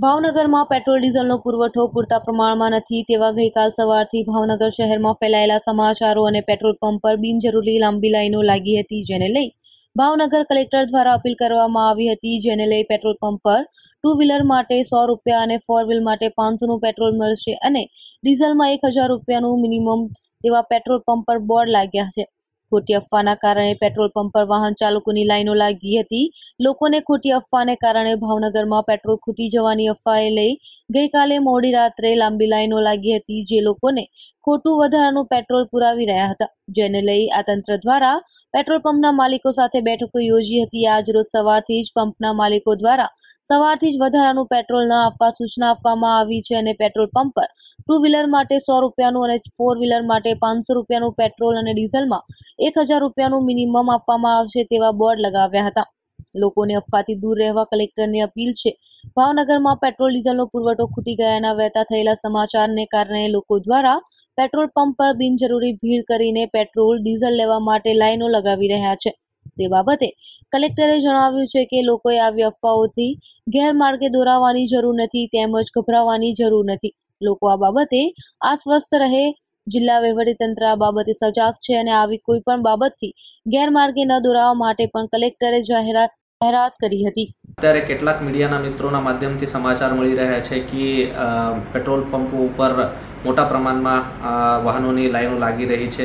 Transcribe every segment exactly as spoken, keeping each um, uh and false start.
ભાવનગરમાં પેટ્રોલ ડીઝલનો પુરવઠો પૂરતા પ્રમાણમાં નથી તેવા ગઈકાલ સવારથી ભાવનગર શહેરમાં ફેલાયેલા સમાચારો અને પેટ્રોલ પંપ પર બિનજરૂરી લાંબી લાઈનો લાગી હતી, જેને લઈ ભાવનગર કલેક્ટર દ્વારા અપીલ કરવામાં આવી હતી, જેને લઈ પેટ્રોલ પંપ પર ટુ વ્હીલર માટે સો રૂપિયા અને ફોર વ્હીલ માટે પાંચસોનું પેટ્રોલ મળશે અને ડીઝલમાં એક હજાર રૂપિયાનું મિનિમમ તેવા પેટ્રોલ પંપ પર બોર્ડ લાગ્યા છે। ખોટી અફવાના કારણે પેટ્રોલ પંપ પર વાહન ચાલકોની લાઈનો લાગી હતી। લોકોને ખોટી અફવાને કારણે ભાવનગરમાં પેટ્રોલ ખૂટી જવાની અફવાએ લઈ ગઈકાલે મોડી રાત્રે લાંબી લાઈનો લાગી હતી, જે લોકોને ખોટું વધારાનું પેટ્રોલ પુરાવી રહ્યા હતા, જેને લઈ આ તંત્ર દ્વારા પેટ્રોલ પંપના માલિકો સાથે બેઠકો યોજી હતી। આજ રોજ સવારથી જ પંપના માલિકો દ્વારા સવારથી જ વધારાનું પેટ્રોલ ન આપવા સૂચના આપવામાં આવી છે અને પેટ્રોલ પંપ પર ટુ વ્હીલર માટે સો રૂપિયાનું અને ફોર વ્હીલર માટે પાંચસો રૂપિયાનું પેટ્રોલ અને ડીઝલમાં એક હજાર રૂપિયાનું મિનિમમ આપવામાં આવશે તેવા બોર્ડ લગાવ્યા હતા। લોકોને અફવાથી દૂર રહેવા કલેક્ટરની અપીલ છે। ભાવનગરમાં પેટ્રોલ ડીઝલનો પુરવઠો ખૂટી ગયાના વહેતા થયેલા સમાચારને કારણે લોકો દ્વારા પેટ્રોલ પંપ પર બિનજરૂરી ભીડ કરીને પેટ્રોલ ડીઝલ લેવા માટે લાઈનો લગાવી રહ્યા છે। તે બાબતે કલેક્ટરે જણાવ્યું છે કે લોકોએ આવી અફવાઓથી ગેરમાર્ગે દોરાવવાની જરૂર નથી તેમજ ગભરાવાની જરૂર નથી। લોકો આ બાબતે આશ્વસ્ત રહે। જિલ્લા વહીવટીતંત્ર આ બાબતે સજાગ છે અને આવી કોઈ પણ બાબતથી ગેરમાર્ગે ન દોરાવા માટે પણ કલેક્ટરે જાહેરાત જાહેરાત કરી હતી। અત્યારે કેટલાક મીડિયાના મિત્રોના માધ્યમથી સમાચાર મળી રહ્યા છે કે પેટ્રોલ પંપો ઉપર મોટા પ્રમાણમાં વાહનોની લાઈનો લાગી રહી છે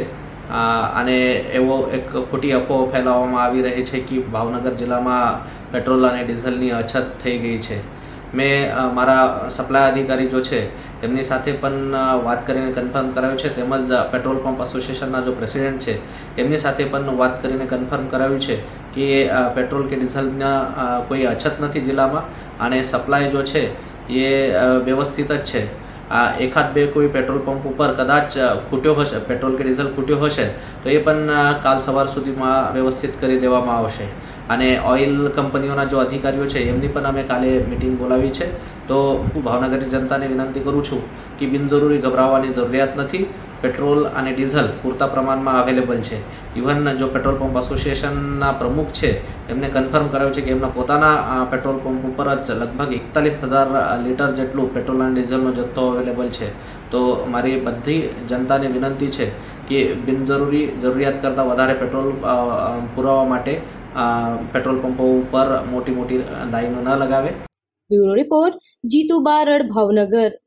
અને એવો એક ખોટી અફવાઓ ફેલાવવામાં આવી રહી છે કે ભાવનગર જિલ્લામાં પેટ્રોલ અને ડીઝલની અછત થઈ ગઈ છે। મેં મારા સપ્લાય અધિકારી જો છે એમની સાથે પણ વાત કરીને કન્ફર્મ કરાવ્યું છે, તેમજ પેટ્રોલ પંપ એસોસિએશનના જો પ્રેસિડેન્ટ છે એમની સાથે પણ વાત કરીને કન્ફર્મ કરાવ્યું છે કે પેટ્રોલ કે ડીઝલના કોઈ અછત નથી જિલ્લામાં અને સપ્લાય જો છે એ વ્યવસ્થિત જ છે। એકાદ બે કોઈ પેટ્રોલ પંપ ઉપર કદાચ ખૂટ્યો હશે, પેટ્રોલ કે ડીઝલ ખૂટ્યો હશે તો એ પણ કાલ સવાર સુધીમાં વ્યવસ્થિત કરી દેવામાં આવશે અને ઓઇલ કંપનીઓના જો અધિકારીઓ છે એમની પણ અમે કાલે મિટિંગ બોલાવી છે। તો હું ભાવનગરની જનતાને વિનંતી કરું છું કે બિનજરૂરી ગભરાવાની જરૂરિયાત નથી। પેટ્રોલ અને ડીઝલ પૂરતા પ્રમાણમાં અવેલેબલ છે। ઇવન જો પેટ્રોલ પંપ એસોસિએશનના પ્રમુખ છે એમને કન્ફર્મ કરાવ્યું છે કે એમના પોતાના પેટ્રોલ પંપ ઉપર જ લગભગ એકતાલીસ હજાર લીટર જેટલું પેટ્રોલ અને ડીઝલનો જથ્થો અવેલેબલ છે। તો મારી બધી જનતાને વિનંતી છે કે બિનજરૂરી જરૂરિયાત કરતાં વધારે પેટ્રોલ પુરાવવા માટે પેટ્રોલ પંપો ઉપર મોટી મોટી લાઈનો ન લગાવે। Bureau report, Jitu Barad, Bhavnagar.